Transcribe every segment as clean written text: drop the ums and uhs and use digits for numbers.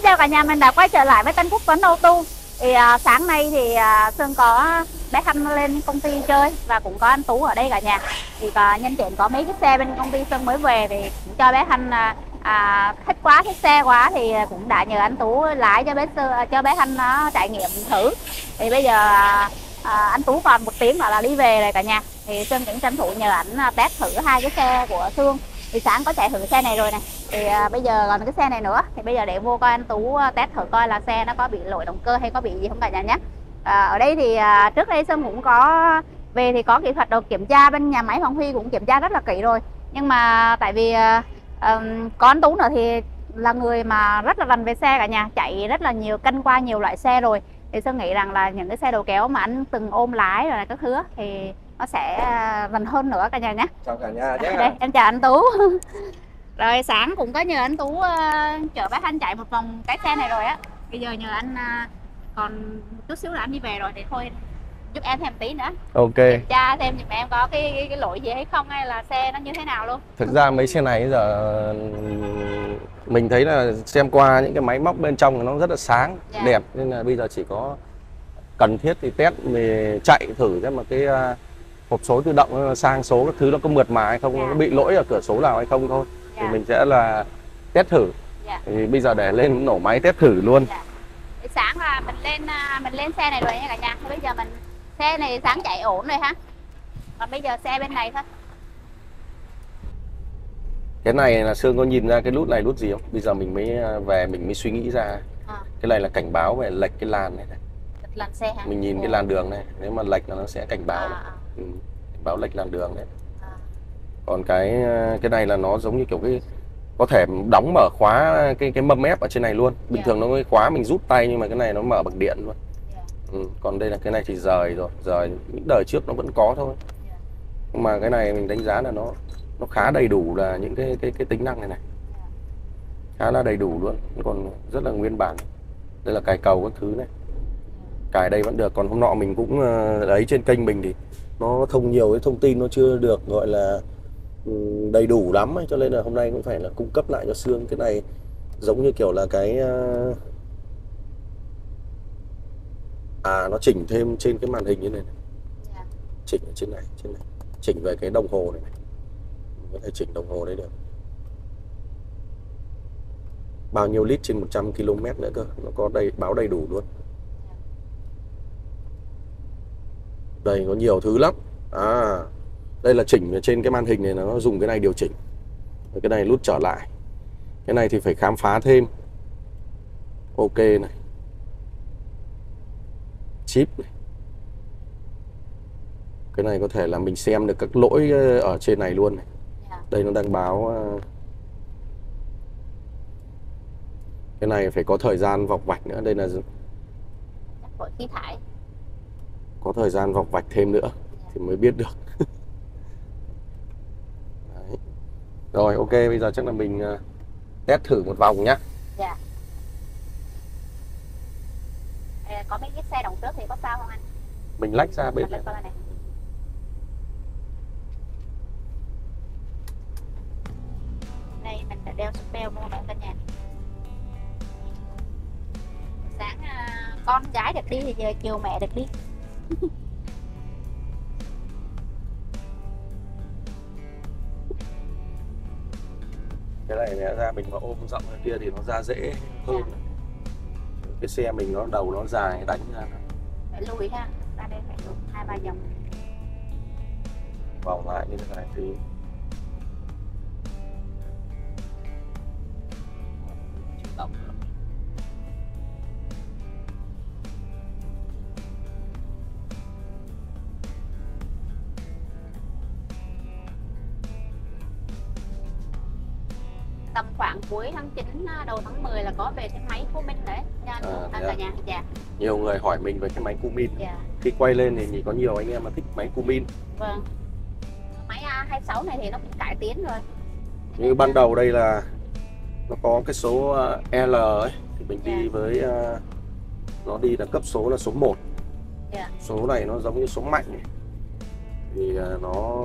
chào cả nhà, mình đã quay trở lại với Tân Quốc Tuấn Auto. Thì sáng nay thì Sơn có bé Khanh lên công ty chơi và cũng có anh Tú ở đây cả nhà. Thì nhân tiện có mấy cái xe bên công ty Sơn mới về thì cũng cho bé Khanh thích xe quá thì cũng đã nhờ anh Tú lái cho bé Khanh nó trải nghiệm thử. Thì bây giờ anh Tú còn 1 tiếng nữa là đi về rồi cả nhà. Thì Sơn cũng tranh thủ nhờ ảnh test thử 2 cái xe của Sương. Thì sáng có chạy thử xe này rồi này, thì bây giờ còn cái xe này nữa, thì bây giờ để vô coi anh Tú test thử coi là xe nó có bị lỗi động cơ hay có bị gì không cả nhà nhé. Ở đây thì trước đây Sơn cũng có về thì có kỹ thuật đầu kiểm tra bên nhà máy Hoàng Huy cũng kiểm tra rất là kỹ rồi, nhưng mà tại vì có anh Tú nữa thì là người mà rất là rành về xe cả nhà, chạy rất là nhiều, cân qua nhiều loại xe rồi, thì Sơn nghĩ rằng là những cái xe đầu kéo mà anh từng ôm lái rồi các thứ thì nó sẽ rành hơn nữa cả nhà nhé. Chào cả nhà nhé. Đây em chào anh Tú. Rồi sáng cũng có nhờ anh Tú chở bác Khanh chạy một vòng cái xe này rồi á. Bây giờ nhờ anh còn một chút xíu là anh đi về rồi thì thôi giúp em thêm tí nữa. Ok. Kiểm tra thêm giùm em có cái lỗi gì hay không, hay là xe nó như thế nào luôn. Thực ra mấy xe này giờ mình thấy là xem qua những cái máy móc bên trong nó rất là sáng, đẹp, nên là bây giờ chỉ có cần thiết thì test mình chạy thử xem mà cái hộp số tự động sang số các thứ nó có mượt mà hay không, nó có bị lỗi ở cửa số nào hay không thôi. Thì mình sẽ là test thử. Thì bây giờ để lên nổ máy test thử luôn. Thì sáng là mình lên xe này rồi nha cả nhà. Thì bây giờ xe này sáng chạy ổn rồi ha. Còn bây giờ xe bên này thôi. Cái này là Sương có nhìn ra cái nút này nút gì không? Bây giờ mình mới về mình mới suy nghĩ ra. Cái này là cảnh báo về lệch cái làn này. Lệch làn xe hả? Mình nhìn cái làn đường này, nếu mà lệch là nó sẽ cảnh báo. Cảnh báo lệch làn đường đấy. Còn cái này là nó giống như kiểu cái có thể đóng mở khóa cái mâm ép ở trên này luôn. Bình thường nó cái khóa mình rút tay, nhưng mà cái này nó mở bằng điện luôn. Còn đây là cái này thì rời rồi, rời những đời trước nó vẫn có thôi. Nhưng mà cái này mình đánh giá là nó khá đầy đủ, là những cái tính năng này khá là đầy đủ luôn, còn rất là nguyên bản. Đây là cài cầu các thứ này, cài đây vẫn được. Còn hôm nọ mình cũng ấy trên kênh mình thì nó thông nhiều cái thông tin nó chưa được gọi là đầy đủ lắm ấy, cho nên là hôm nay cũng phải là cung cấp lại cho Sương. Cái này giống như kiểu là cái nó chỉnh thêm trên cái màn hình như này, chỉnh ở trên này, chỉnh về cái đồng hồ này, có thể chỉnh đồng hồ đấy được, bao nhiêu lít trên 100 km nữa cơ, nó có báo đầy đủ luôn. Đây có nhiều thứ lắm. Đây là chỉnh ở trên cái màn hình này, nó dùng cái này điều chỉnh. Cái này nút trở lại. Cái này thì phải khám phá thêm. Ok này, chip này. Cái này có thể là mình xem được các lỗi ở trên này luôn này. Đây nó đang báo. Cái này phải có thời gian vọc vạch nữa. Đây là khí thải. Có thời gian vọc vạch thêm nữa thì mới biết được. Đấy. Rồi ok, bây giờ chắc là mình test thử một vòng nhá. Có mấy cái xe đằng trước thì có sao không anh? Mình lách ra bên này. Đây mình phải đeo sức beo vô cả nhà. Sáng con gái được đi thì giờ chiều mẹ được đi. Cái này lẽ ra mình mà ôm rộng ở kia thì nó ra dễ hơn. Cái xe mình nó đầu nó dài, đánh ra phải lùi ha, ra đây phải lùi 2-3 vòng vòng lại như thế này thì động. Tầm khoảng cuối tháng 9 đầu tháng 10 là có về cái máy của mình đấy nha cả nhà. Nhiều người hỏi mình về cái máy Cumin. Khi quay lên thì có nhiều anh em mà thích máy Cumin. Vâng. Máy A26 này thì nó cũng cải tiến rồi. Như ban đầu đây là nó có cái số L ấy, thì mình đi với nó đi là cấp số là số 1. Số này nó giống như số mạnh ấy. Thì nó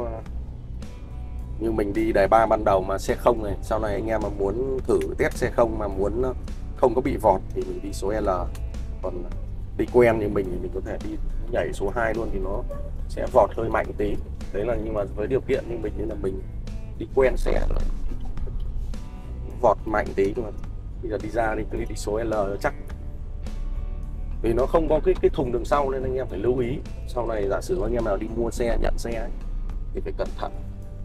như mình đi đề 3 ban đầu mà xe không này, sau này anh em mà muốn thử test xe không mà muốn không có bị vọt thì mình đi số L, còn đi quen như mình thì mình có thể đi nhảy số 2 luôn thì nó sẽ vọt hơi mạnh tí. Đấy là nhưng mà với điều kiện như mình nên là mình đi quen xe vọt mạnh tí, nhưng mà bây giờ đi ra đi đi số L chắc, vì nó không có cái thùng đằng sau nên anh em phải lưu ý. Sau này giả sử anh em nào đi mua xe nhận xe ấy, thì phải cẩn thận.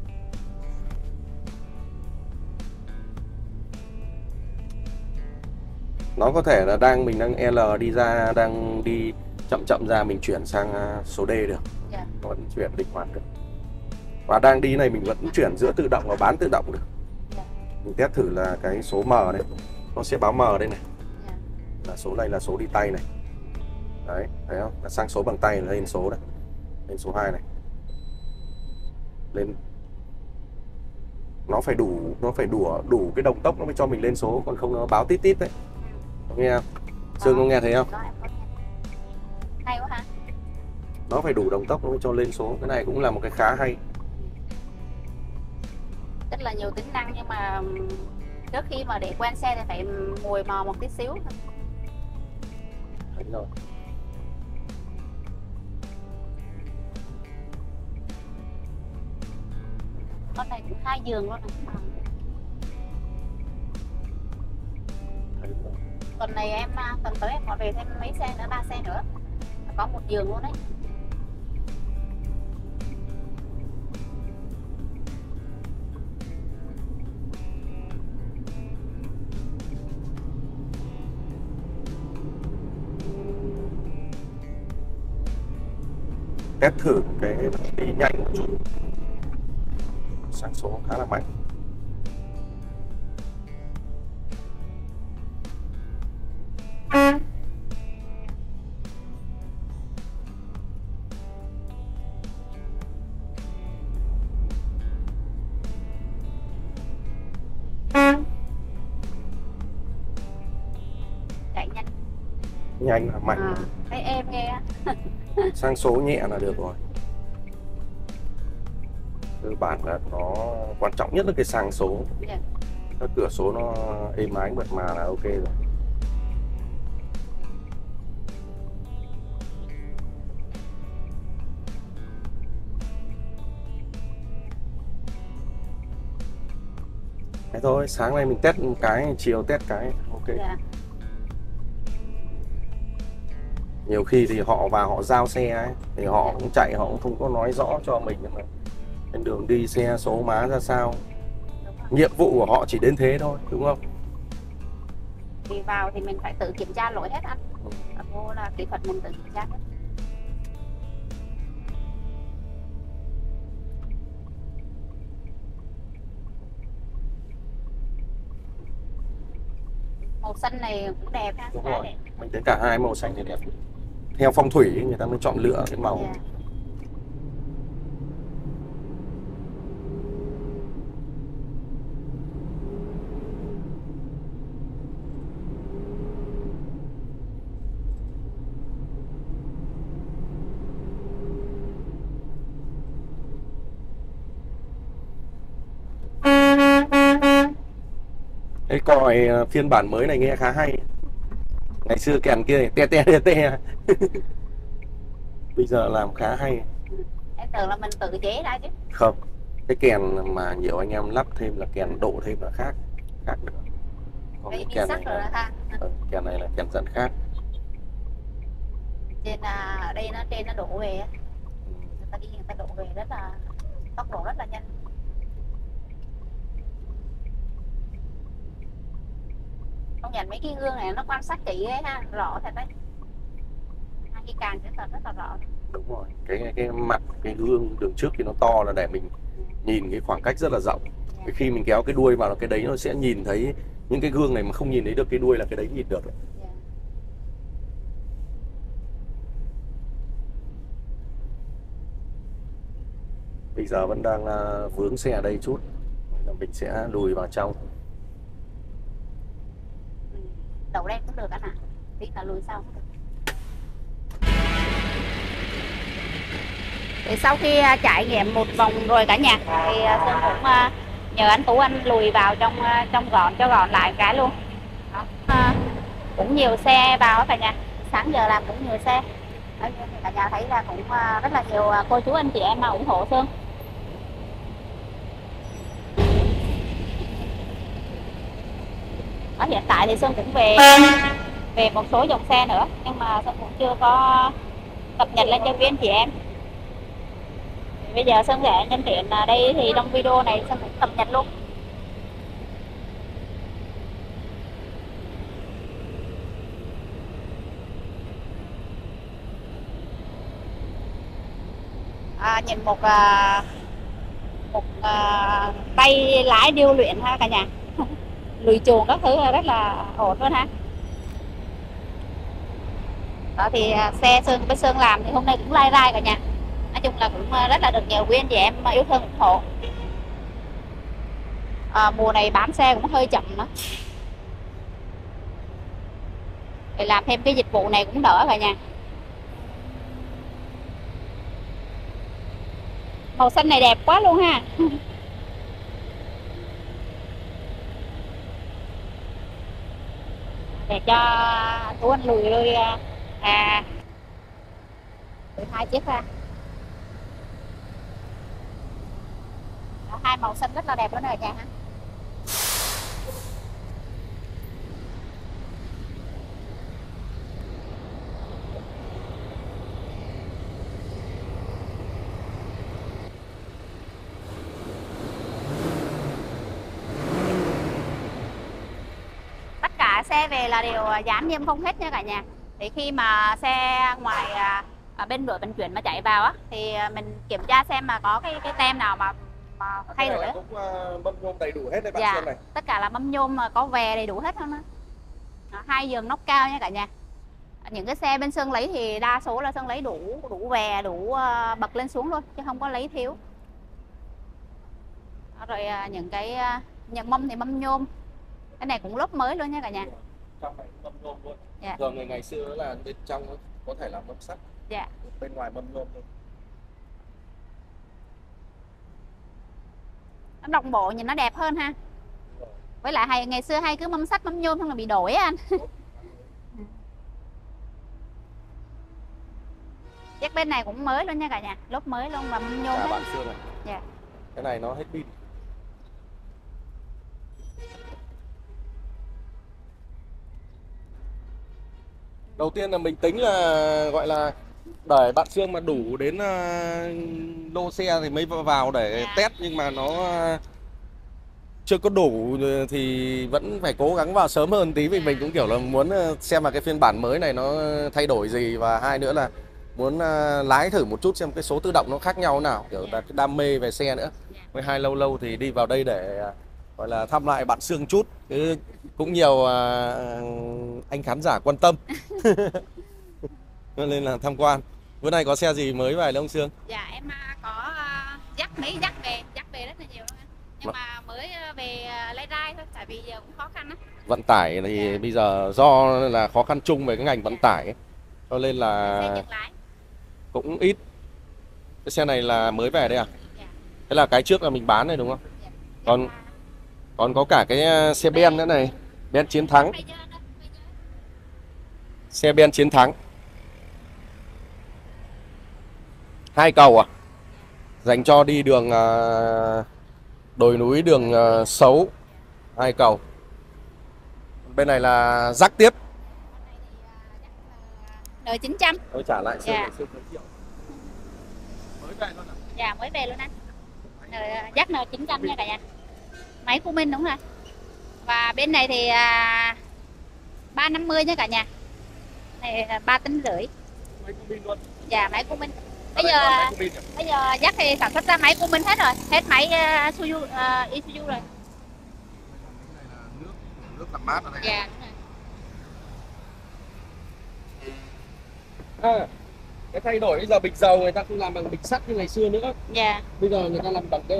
Nó có thể là mình đang L đi ra, đang đi chậm chậm ra mình chuyển sang số D được, vẫn chuyển linh hoạt được. Và đang đi này mình vẫn chuyển giữa tự động và bán tự động được. Mình test thử là cái số M đây, nó sẽ báo M đây này, là số này là số đi tay này. Đấy, thấy không? Là sang số bằng tay lên số này, lên số 2 này, lên nó phải đủ cái đồng tốc nó mới cho mình lên số, còn không nó báo tít tít đấy. Nghe không? Sương có nghe thấy không? Hay quá ha. Nó phải đủ đồng tốc nó mới cho lên số. Cái này cũng là một cái khá hay. Rất là nhiều tính năng, nhưng mà trước khi mà để quen xe thì phải mùi mò một tí xíu. Đấy rồi. Con này cũng 2 giường luôn này. Tuần này em tuần tới em còn về thêm mấy xe nữa, 3 xe nữa, có 1 giường luôn đấy. Test thử cái đi nhanh một chút, sang số khá là mạnh. Chạy nhanh, Nhanh là mạnh. thấy em nghe. Sang số nhẹ là được rồi. Cơ bản là nó quan trọng nhất là cái sang số. Các cửa số nó êm ái mượt mà là ok rồi. Thế thôi, sáng nay mình test một cái, chiều test cái, ok. Nhiều khi thì họ vào họ giao xe ấy, thì họ cũng chạy, họ cũng không có nói rõ cho mình là trên đường đi xe số má ra sao. Nhiệm vụ của họ chỉ đến thế thôi, đúng không? Đi vào thì mình phải tự kiểm tra lỗi hết anh. Vô là kỹ thuật mình tự kiểm tra hết. Màu xanh này cũng đẹp ha. Đúng rồi. Mình thấy cả hai màu xanh thì đẹp. Theo phong thủy người ta mới chọn lựa cái màu. Cái còi phiên bản mới này nghe khá hay. Ngày xưa kèn kia te te te te. Bây giờ làm khá hay. Em tưởng là mình tự chế ra chứ. Không, cái kèn mà nhiều anh em lắp thêm là kèn độ thêm là khác nữa. Còn cái kèn này là kèn này là kèn dẫn khác. Trên ở đây trên nó đổ về, người ta đi người ta đổ về rất là tốc độ rất là nhanh. Công nhận mấy cái gương này nó quan sát kỹ ấy ha, rõ thật đấy. Hai cái càng rất là rõ. Đúng rồi, cái mặt cái gương đường trước thì nó to là để mình nhìn cái khoảng cách rất là rộng. Khi mình kéo cái đuôi vào là cái đấy nó sẽ nhìn thấy, những cái gương này mà không nhìn thấy được cái đuôi là cái đấy nhìn được. Bây giờ vẫn đang vướng xe ở đây chút, mình sẽ lùi vào trong. Đậu đen cũng được anh ạ, tí là lùi sau cũng được. Thì sau khi trải nghiệm một vòng rồi cả nhà thì Sơn cũng nhờ anh Tú anh lùi vào trong gọn cho gọn lại cái luôn. Đó. cũng nhiều xe vào á cả nhà. Sáng giờ làm cũng nhiều xe. Đấy, cả nhà thấy là cũng rất là nhiều cô chú anh chị em mà ủng hộ Sơn. Ở hiện tại thì Sơn cũng về một số dòng xe nữa, nhưng mà Sơn cũng chưa có cập nhật lên cho quý anh chị em. Bây giờ Sơn sẽ nhân tiện đây thì trong video này Sơn cũng cập nhật luôn. Nhìn một tay lái điêu luyện ha cả nhà. Lùi chuồng các thứ rất là ổn luôn ha. Đó thì xe Sơn với Sơn làm thì hôm nay cũng lai rai cả nhà. Nói chung là cũng rất là được nhiều quý anh chị em yêu thương ủng hộ. Mùa này bán xe cũng hơi chậm nữa. Để làm thêm cái dịch vụ này cũng đỡ cả nhà. Màu xanh này đẹp quá luôn ha. Để cho Tú anh lùi hai chiếc ra. Hai màu xanh rất là đẹp luôn rồi nhà ha. Tất cả xe về là đều dán niêm phong hết nha cả nhà. Thì khi mà xe ngoài bên đội vận chuyển mà chạy vào á thì mình kiểm tra xem mà có cái tem nào mà thay đổi. Cũng mâm nhôm đầy đủ hết đấy bạn Xuân này. Tất cả là mâm nhôm mà có vè đầy đủ hết không á. 2 giường nóc cao nha cả nhà. Những cái xe bên Sơn lấy thì đa số là Sơn lấy đủ vè, đủ bậc lên xuống luôn chứ không có lấy thiếu. Rồi những cái nhận mâm thì mâm nhôm. Cái này cũng lốp mới luôn nha cả nhà. Trong này mâm nhôm luôn. Dạ. Thường ngày xưa là bên trong có thể là mâm sắt. Dạ. Bên ngoài mâm nhôm thôi. Nó đồng bộ nhìn nó đẹp hơn ha. Với lại ngày xưa hay cứ mâm sắt mâm nhôm không là bị đổi á anh. Chiếc bên này cũng mới luôn nha cả nhà, lốp mới luôn và mâm nhôm hết. Bạn xưa này. Dạ. Cái này nó hết pin. Đầu tiên là mình tính là gọi là để bạn Sương mà đủ đến lô xe thì mới vào để test, nhưng mà nó chưa có đủ thì vẫn phải cố gắng vào sớm hơn tí, vì mình cũng kiểu là muốn xem là cái phiên bản mới này nó thay đổi gì, và hai nữa là muốn lái thử một chút xem cái số tự động nó khác nhau nào, kiểu là cái đam mê về xe nữa. Với hai lâu thì đi vào đây để gọi là thăm lại bạn Sương chút. Cũng nhiều anh khán giả quan tâm nên là tham quan. Bữa nay có xe gì mới về ông Sương? Dạ em có dắt về rất là nhiều luôn anh. Nhưng mà mới về lấy rai thôi, tại vì giờ cũng khó khăn á. Vận tải thì bây giờ do là khó khăn chung về cái ngành vận tải ấy, cho nên là cũng ít. Cái xe này là mới về đây à? Thế là cái trước là mình bán này đúng không? Còn có cả cái xe Ben nữa này, Ben Chiến Thắng. Xe Ben Chiến Thắng 2 cầu à? Dành cho đi đường đồi núi, đường xấu, 2 cầu. Bên này là rắc tiếp. N900. Tôi trả lại Sương. Mới về luôn à? Dạ mới về luôn anh. Dắt N900 nha cả nhà. Máy của mình đúng rồi. Và bên này thì 350 nha cả nhà. Này 3,5 tấn. Máy của mình luôn. Dạ máy của mình. Bây giờ dắt thì sản xuất ra máy của mình hết rồi, hết máy Isuzu rồi. Nước làm mát ở đây. Dạ đúng rồi. Cái thay đổi bây giờ bịch dầu người ta không làm bằng bịch sắt như ngày xưa nữa. Dạ. Bây giờ người ta làm bằng cái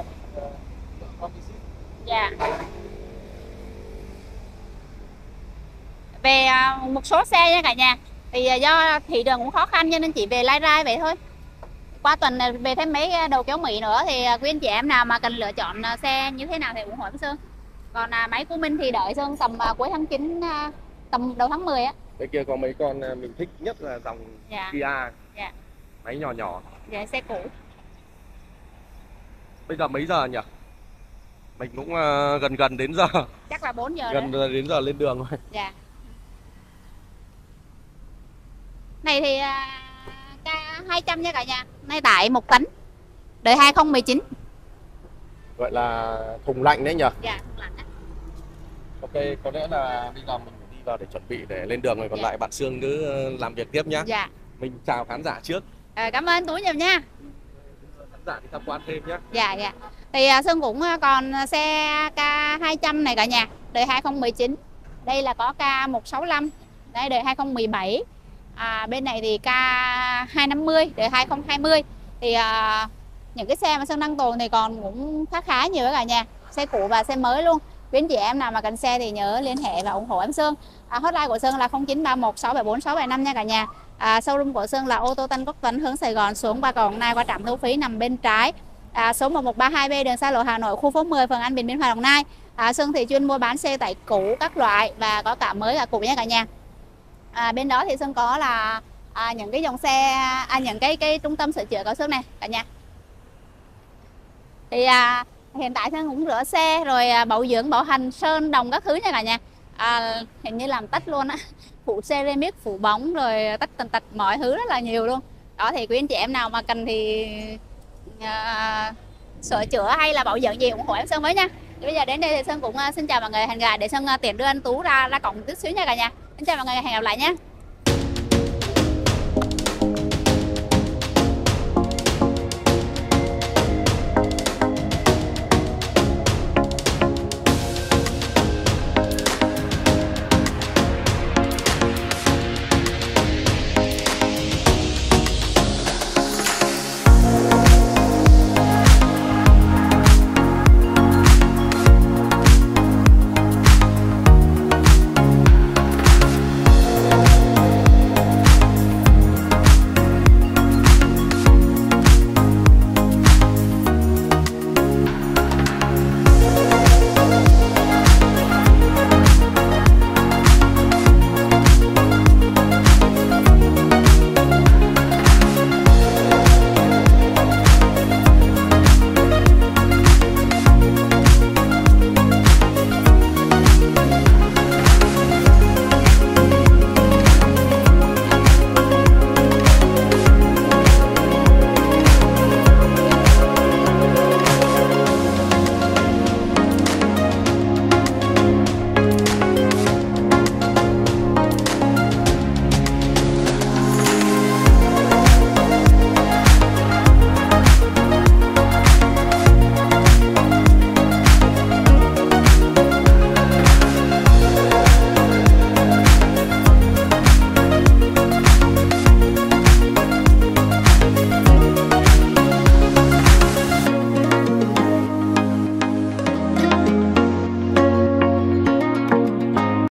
dạ. Về một số xe nha cả nhà, thì do thị trường cũng khó khăn cho nên chỉ về lai rai vậy thôi. Qua tuần này về thêm mấy đầu kéo Mỹ nữa, thì quý anh chị em nào mà cần lựa chọn xe như thế nào thì ủng hộ với Sương. Còn máy của mình thì đợi Sương tầm cuối tháng 9 tầm đầu tháng 10 á. Bên kia có mấy con mình thích nhất là dòng Dạ. Kia, Dạ. máy nhỏ nhỏ. Dạ, xe cũ. Bây giờ mấy giờ nhỉ? Mình cũng gần gần đến giờ. Chắc là 4 giờ Gần đó. đến giờ lên đường rồi. Dạ. Này thì K200 nha cả nhà. Nay tải 1 tấn. Đời 2019. Gọi là thùng lạnh đấy nhỉ? Dạ, thùng lạnh á. Ok, có lẽ là bây giờ mình đi vào để chuẩn bị để lên đường rồi, còn lại bạn Sương cứ làm việc tiếp nhá. Dạ. Mình chào khán giả trước. Cảm ơn Tú nhiều nha. Khán giả đi tham quan thêm nhé. Dạ, dạ. Thì Sơn cũng còn xe K200 này cả nhà, đời 2019. Đây là có K165, đây đời 2017. Bên này thì K250, đời 2020. Thì những cái xe mà Sơn đang tồn thì còn cũng khá khá nhiều cả nhà, xe cũ và xe mới luôn. Quý anh chị em nào mà cần xe thì nhớ liên hệ và ủng hộ em Sơn. Hotline của Sơn là 0931 674 675 nha cả nhà. Showroom của Sơn là ô tô Tân Quốc Tuấn hướng Sài Gòn xuống Ba Cò Đồng Nai qua trạm thu phí nằm bên trái. Số 1132B đường xa lộ Hà Nội, khu phố 10, phường An Bình, Biên Hòa, Đồng Nai. Sơn thì chuyên mua bán xe tải cũ các loại và có cả mới cả cũ nha cả nhà. Bên đó thì Sơn có là những cái dòng xe, những cái trung tâm sửa chữa của Sơn này cả nhà. Thì hiện tại Sơn cũng rửa xe rồi bảo dưỡng, bảo hành, sơn đồng các thứ nha cả nhà. Hình như làm tất luôn á, phủ ceramic, phủ bóng rồi tất tần tật mọi thứ rất là nhiều luôn. Đó thì quý anh chị em nào mà cần thì sửa chữa hay là bảo dưỡng gì ủng hộ em Sơn với nha. Thì bây giờ đến đây thì Sơn cũng xin chào mọi người, hẹn gặp để Sơn tiện đưa anh Tú ra cổng chút xíu nha cả nhà. Xin chào mọi người, hẹn gặp lại nhé.